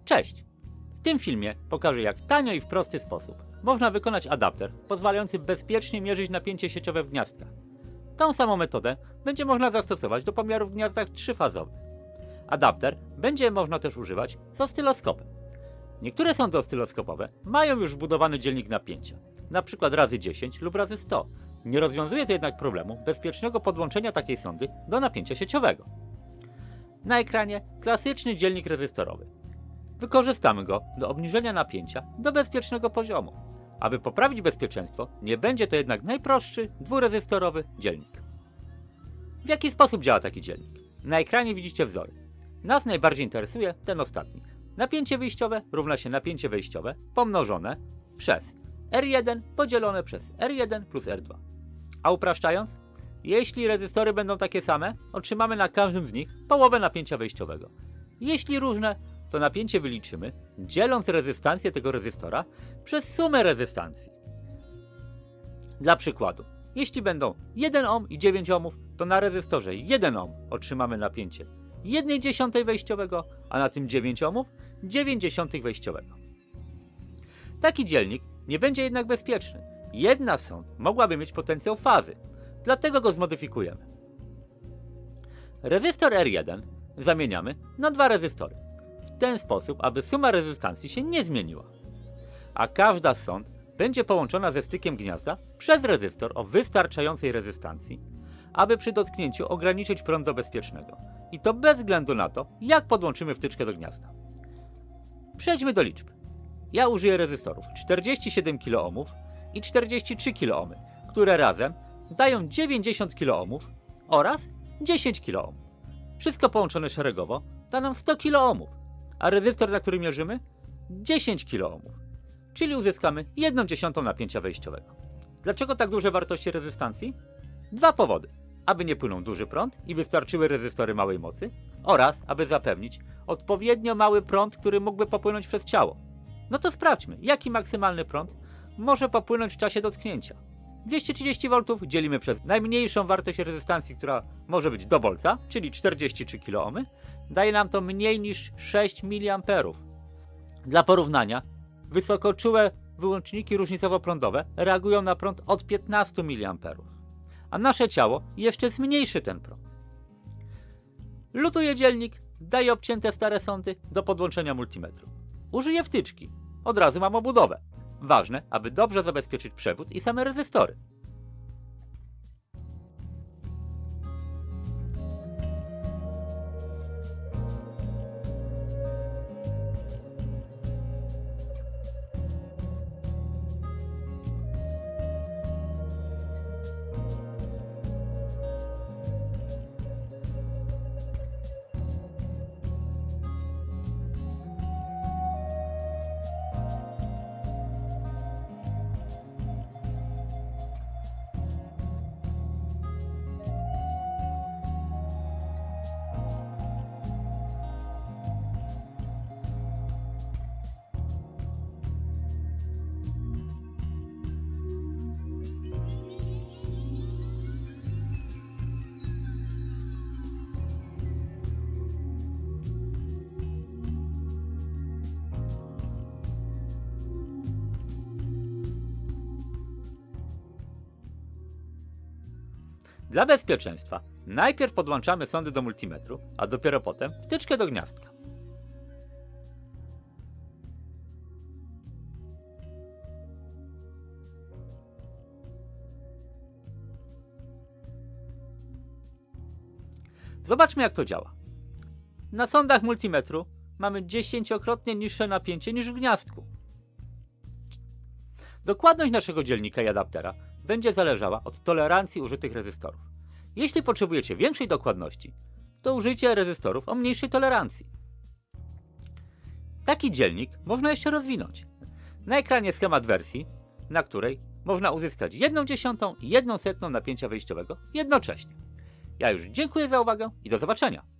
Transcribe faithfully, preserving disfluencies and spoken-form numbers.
Cześć! W tym filmie pokażę, jak tanio i w prosty sposób można wykonać adapter pozwalający bezpiecznie mierzyć napięcie sieciowe w gniazdkach. Tą samą metodę będzie można zastosować do pomiarów w gniazdach trzyfazowych. Adapter będzie można też używać z oscyloskopem. Niektóre sądy oscyloskopowe mają już wbudowany dzielnik napięcia, np. razy dziesięć lub razy sto. Nie rozwiązuje to jednak problemu bezpiecznego podłączenia takiej sondy do napięcia sieciowego. Na ekranie klasyczny dzielnik rezystorowy. Wykorzystamy go do obniżenia napięcia do bezpiecznego poziomu. Aby poprawić bezpieczeństwo, nie będzie to jednak najprostszy dwurezystorowy dzielnik. W jaki sposób działa taki dzielnik? Na ekranie widzicie wzory. Nas najbardziej interesuje ten ostatni. Napięcie wyjściowe równa się napięcie wejściowe pomnożone przez R jeden podzielone przez R jeden plus R dwa. A upraszczając, jeśli rezystory będą takie same, otrzymamy na każdym z nich połowę napięcia wejściowego. Jeśli różne, to napięcie wyliczymy, dzieląc rezystancję tego rezystora przez sumę rezystancji. Dla przykładu, jeśli będą jeden ohm i dziewięć ohmów, to na rezystorze jeden ohm otrzymamy napięcie jedna dziesiąta wejściowego, a na tym dziewięć ohmów dziewięć dziesiątych wejściowego. Taki dzielnik nie będzie jednak bezpieczny. Jedna z sąd mogłaby mieć potencjał fazy, dlatego go zmodyfikujemy. Rezystor R jeden zamieniamy na dwa rezystory, w ten sposób, aby suma rezystancji się nie zmieniła. A każda z sąd będzie połączona ze stykiem gniazda przez rezystor o wystarczającej rezystancji, aby przy dotknięciu ograniczyć prąd do bezpiecznego. I to bez względu na to, jak podłączymy wtyczkę do gniazda. Przejdźmy do liczb. Ja użyję rezystorów czterdzieści siedem kiloohmów i czterdzieści trzy kiloohmy, które razem dają dziewięćdziesiąt kiloohmów oraz dziesięć kiloohmów. Wszystko połączone szeregowo da nam sto kiloohmów, a rezystor, na który mierzymy, dziesięć kiloohmów, czyli uzyskamy jedną dziesiątą napięcia wejściowego. Dlaczego tak duże wartości rezystancji? Dwa powody. Aby nie płynął duży prąd i wystarczyły rezystory małej mocy, oraz aby zapewnić odpowiednio mały prąd, który mógłby popłynąć przez ciało. No to sprawdźmy, jaki maksymalny prąd może popłynąć w czasie dotknięcia. dwieście trzydzieści woltów dzielimy przez najmniejszą wartość rezystancji, która może być do bolca, czyli czterdzieści trzy kiloohmy, daje nam to mniej niż sześć miliamperów. Dla porównania, wysokoczułe wyłączniki różnicowo-prądowe reagują na prąd od piętnastu miliamperów, a nasze ciało jeszcze zmniejszy ten prąd. Lutuję dzielnik, daję obcięte stare sądy do podłączenia multimetru. Użyję wtyczki, od razu mam obudowę. Ważne, aby dobrze zabezpieczyć przewód i same rezystory. Dla bezpieczeństwa najpierw podłączamy sondy do multimetru, a dopiero potem wtyczkę do gniazdka. Zobaczmy, jak to działa. Na sondach multimetru mamy dziesięciokrotnie niższe napięcie niż w gniazdku. Dokładność naszego dzielnika i adaptera będzie zależała od tolerancji użytych rezystorów. Jeśli potrzebujecie większej dokładności, to użyjcie rezystorów o mniejszej tolerancji. Taki dzielnik można jeszcze rozwinąć. Na ekranie schemat wersji, na której można uzyskać jedną dziesiątą i jedną setną napięcia wejściowego jednocześnie. Ja już dziękuję za uwagę i do zobaczenia.